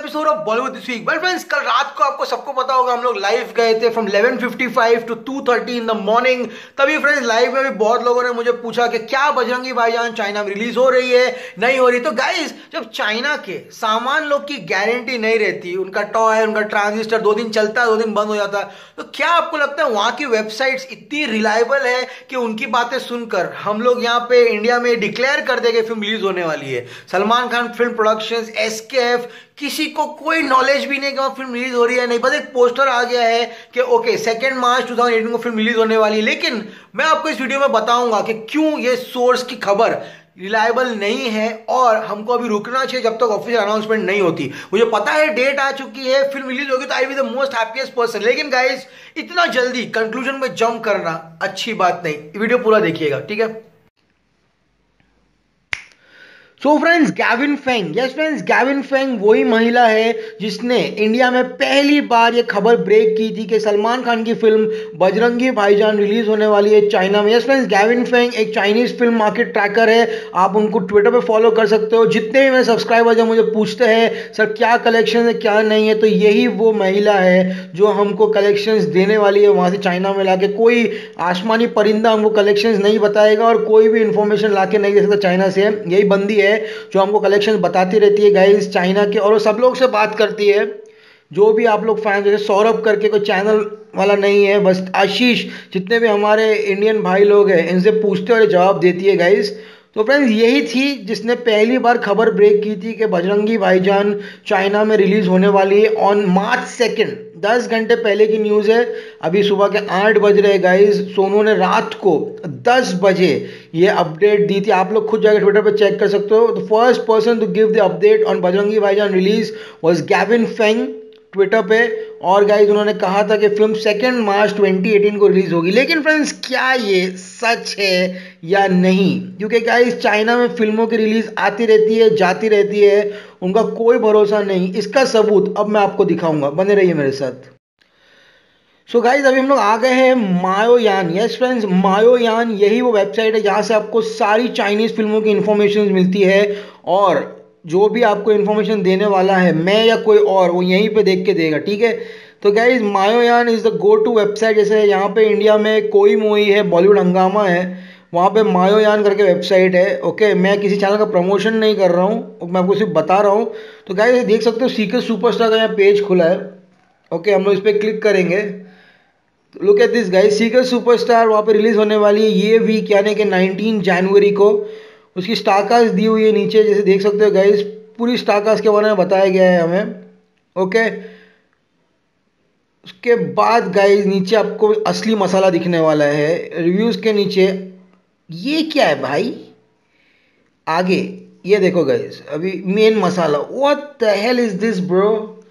Episode of Bollywood this week. Well friends, कल रात को आपको सबको पता होगा हम लोग लाइव गए थे from 11:55 to 2:30 in the morning. तभी फ्रेंड्स लाइव में भी बहुत लोगों ने मुझे पूछा कि क्या बजरंगी भाईजान चाइना में रिलीज हो रही है नहीं हो रही। तो गाइस, जब चाइना के सामान लोग की गारंटी नहीं रहती, उनका टॉय, उनका ट्रांजिस्टर 2 दिन चलता है 2 दिन बंद हो जाता है, तो क्या आपको लगता है वहां की वेबसाइट्स इतनी रिलायबल है कि उनकी बातें सुनकर हम लोग यहाँ पे इंडिया में डिक्लेयर कर देंगे फिल्म रिलीज होने वाली है? Salman Khan film productions, SKF, किसी को कोई नॉलेज भी नहीं कि वहां फिल्म रिलीज हो रही है नहीं, बस एक पोस्टर आ गया है कि ओके 2 मार्च 2018 को फिल्म रिलीज होने वाली है। लेकिन मैं आपको इस वीडियो में बताऊंगा कि क्यों ये सोर्स की खबर रिलायबल नहीं है और हमको अभी रुकना चाहिए जब तक ऑफिशियल अनाउंसमेंट नहीं होती। मुझे पता है डेट आ चुकी है, फिल्म रिलीज होगी तो I be the most happiest person, लेकिन गाइस इतना जल्दी कंक्लूजन में जंप करना अच्छी बात नहीं। वीडियो पूरा देखिएगा, ठीक है? So friends, Gavin Feng, yes friends, Gavin Feng वही महिला है जिसने इंडिया में पहली बार ये खबर ब्रेक की थी कि सलमान खान की फिल्म बजरंगी भाईजान रिलीज होने वाली है चाइना में। यस फ्रेंड्स, गैविन फेंग एक चाइनीज फिल्म मार्केट ट्रैकर है, आप उनको ट्विटर पे फॉलो कर सकते हो। जितने भी मेरे सब्सक्राइबर्स हैं मुझे पूछते हैं सर क्या कलेक्शन है क्या नहीं है, तो यही वो महिला है जो हमको कलेक्शंस देने वाली है वहाँ से चाइना में लाके। कोई आसमानी परिंदा हमको कलेक्शंस नहीं बताएगा और कोई भी इंफॉर्मेशन लाके नहीं दे सकता चाइना से। यही बंदी है जो हमको कलेक्शन बताती रहती है गाइस चाइना के, और वो सब लोग से बात करती है। जो भी आप लोग फैन, जैसे सौरभ करके कोई चैनल वाला नहीं है, बस आशीष, जितने भी हमारे इंडियन भाई लोग हैं इनसे पूछते और जवाब देती है गाइस। तो फ्रेंड्स यही थी जिसने पहली बार खबर ब्रेक की थी कि बजरंगी भाईजान चाइना में रिलीज होने वाली है ऑन March 2। 10 घंटे पहले की न्यूज़ है, अभी सुबह के 8 बज रहे गाइस। सोनू ने रात को 10 बजे ये अपडेट दी थी, आप लोग खुद जाकर ट्विटर पे चेक कर सकते हो। The first person to give the update on Bajrangi Bhaijaan release was Gavin Feng Twitter पे, और गाइज उन्होंने कहा था कि फिल्म 2 मार्च 2018 को रिलीज होगी। लेकिन फ्रेंड्स क्या ये सच है या नहीं? क्योंकि गाइज चाइना में फिल्मों की रिलीज आती रहती है जाती रहती है, उनका कोई भरोसा नहीं। इसका सबूत अब मैं आपको दिखाऊंगा, बने रहिए मेरे साथ। सो गाइज अभी हम लोग आ गए हैं मायोयान। यस फ्रेंड्स, मायोयान यही वो वेबसाइट है जहाँ से आपको सारी चाइनीज फिल्मों की इंफॉर्मेशन मिलती है, और जो भी आपको इन्फॉर्मेशन देने वाला है, मैं या कोई और, वो यहीं पे देख के देगा, ठीक है? तो guys Maoyan is the go to website. जैसे यहाँ पे इंडिया में कोई मूवी है, बॉलीवुड हंगामा है, वहाँ पे मायोयान करके वेबसाइट है। ओके, मैं किसी चैनल का प्रमोशन नहीं कर रहा हूँ, मैं आपको सिर्फ बता रहा हूँ। तो गाइज देख सकते हो सीक्रेट सुपरस्टार का यहाँ पेज खुला है। ओके, हम लोग इस पर क्लिक करेंगे। Look at this guys, Secret Superstar वहाँ पे रिलीज होने वाली है ये वीक, यानी कि 19 जनवरी को। उसकी स्टारकास्ट दी हुई है नीचे, जैसे देख सकते हो गाइस, पूरी स्टारकास्ट के बारे में बताया गया है हमें। ओके, उसके बाद गाइस नीचे आपको असली मसाला दिखने वाला है रिव्यूज के नीचे। ये क्या है भाई? आगे ये देखो गाइस, अभी मेन मसाला। What the hell is this bro?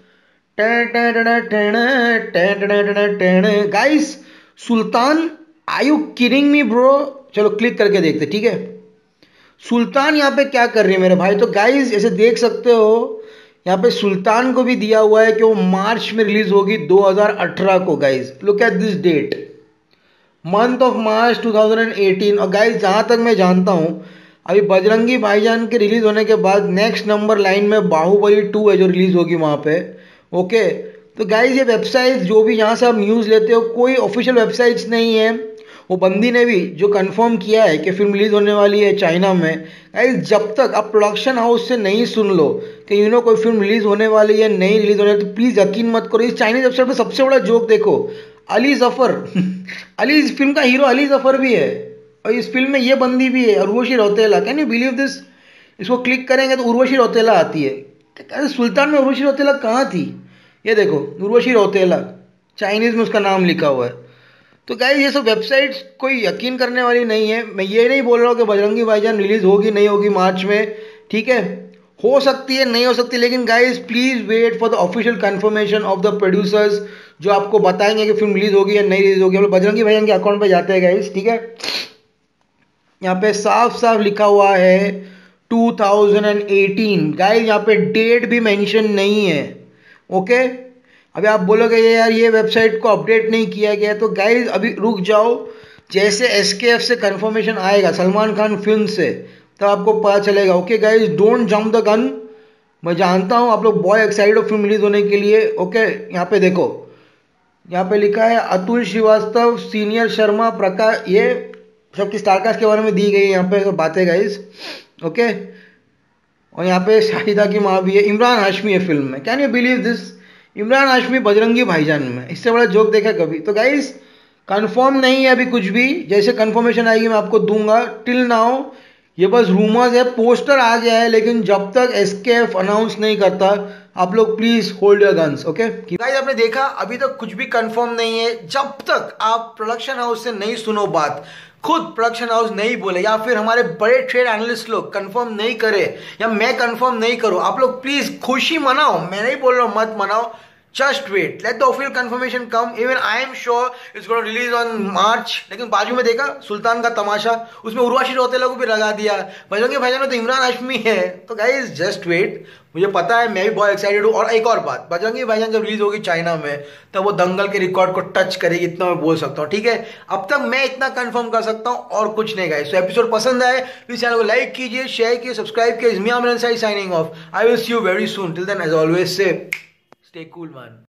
Guys, Sultan, are you kidding me bro? चलो क्लिक करके देखते, ठीक है? सुल्तान यहाँ पे क्या कर रही है मेरे भाई? तो गाइस ऐसे देख सकते हो यहाँ पे सुल्तान को भी दिया हुआ है कि वो मार्च में रिलीज होगी 2018 को। Guys look at this date, month of March 2018। और गाइस जहाँ तक मैं जानता हूँ, अभी बजरंगी भाईजान के रिलीज होने के बाद नेक्स्ट नंबर लाइन में बाहुबली 2 है जो रिलीज होगी वहाँ पे। ओके, तो गाइज ये वेबसाइट जो भी यहाँ से आप न्यूज़ लेते हो, कोई ऑफिशियल वेबसाइट्स नहीं है। वो बंदी ने भी जो कंफर्म किया है कि फिल्म रिलीज होने वाली है चाइना में। गाइज जब तक आप प्रोडक्शन हाउस से नहीं सुन लो कि कोई फिल्म रिलीज होने वाली है नहीं रिलीज होने वाली, तो प्लीज़ यकीन मत करो। इस चाइनीज वेबसाइट पर सबसे बड़ा जोक देखो, अली जफर अली, इस फिल्म का हीरो अली जफर भी है, और इस फिल्म में ये बंदी भी है, Urvashi Rautela. Can you believe this? इसको क्लिक करेंगे तो उर्वशी रौतेला आती है। अरे सुल्तान में उर्वशी रौतेला कहाँ थी? ये देखो, उर्वशी रौतेला, चाइनीज़ में उसका नाम लिखा हुआ है। तो गाइस ये सब वेबसाइट्स कोई यकीन करने वाली नहीं है। मैं ये नहीं बोल रहा हूँ कि बजरंगी भाईजान रिलीज़ होगी नहीं होगी मार्च में, ठीक है? हो सकती है, नहीं हो सकती, लेकिन guys please wait for the official confirmation of the producers, जो आपको बताएंगे कि फिल्म रिलीज़ होगी या नहीं रिलीज़ होगी। हम लोग बजरंगी भाईजान के अकाउंट पर जाते हैं गाइस, ठीक है? यहाँ पे साफ साफ लिखा हुआ है 2018। गाइस यहाँ पे डेट भी मेंशन नहीं है। ओके, अभी आप बोलोगे ये यार ये वेबसाइट को अपडेट नहीं किया गया, तो गाइज अभी रुक जाओ। जैसे एसकेएफ से कंफर्मेशन आएगा सलमान खान फिल्म से, तब आपको पता चलेगा। Okay guys, don't jump the gun, मैं जानता हूँ आप लोग बहुत एक्साइटेड हो फिल्म रिलीज होने के लिए। ओके, यहाँ पे देखो, यहाँ पे लिखा है अतुल श्रीवास्तव, सीनियर शर्मा, प्रकाश, ये सबकी स्टारकास्ट के बारे में दी गई है यहाँ पे सब बातें गाइस। ओके, और यहाँ पे शाहिदा की माँ भी है। इमरान हाशमी है फिल्म में, can you believe this? Imran Hashmi Bajrangi Bhaijaan में, इससे बड़ा जोक देखा कभी? तो गाइस कंफर्म नहीं है अभी कुछ भी, जैसे कंफर्मेशन आएगी मैं आपको दूंगा। टिल नाउ ये बस रूमर्स है, पोस्टर आ गया है, लेकिन जब तक एसकेएफ अनाउंस नहीं करता आप लोग please hold your guns. Okay guys, आपने देखा अभी तक कुछ भी कंफर्म नहीं है। जब तक आप प्रोडक्शन हाउस से नहीं सुनो बात, खुद प्रोडक्शन हाउस नहीं बोले, या फिर हमारे बड़े ट्रेड एनालिस्ट लोग कंफर्म नहीं करे, या मैं कंफर्म नहीं करूं, आप लोग प्लीज खुशी मनाओ। मैं नहीं बोल रहा हूं मत मनाओ, just wait, let the official confirmation come. Even I am sure it's gonna release on March. लेकिन बाजू में देखा सुल्तान का तमाशा, उसमें उर्वशी रौतेला को भी लगा दिया। बजरंगी भाईजान में तो इमरान हाशमी है। तो गाइस जस्ट वेट, मुझे पता है, मैं भी बहुत एक्साइटेड हूँ। और एक और बात, बजरंगी भाईजान जब रिलीज होगी चाइना में, तब वो दंगल के रिकॉर्ड को टच करेगी, इतना मैं बोल सकता हूँ। ठीक है, अब तक मैं इतना कंफर्म कर सकता हूँ और कुछ नहीं गाइस। तो एपिसोड पसंद आए प्लीज चैनल को लाइक कीजिए, शेयर कीजिए, सब्सक्राइब कीजिए। Miyan Milan signing off. I will see you very soon. Till then as always say stay cool man.